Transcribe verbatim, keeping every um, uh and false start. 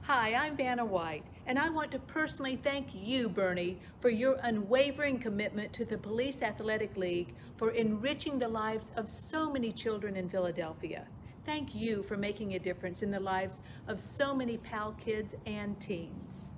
Hi, I'm Vanna White, and I want to personally thank you, Bernie, for your unwavering commitment to the Police Athletic League for enriching the lives of so many children in Philadelphia. Thank you for making a difference in the lives of so many P A L kids and teens.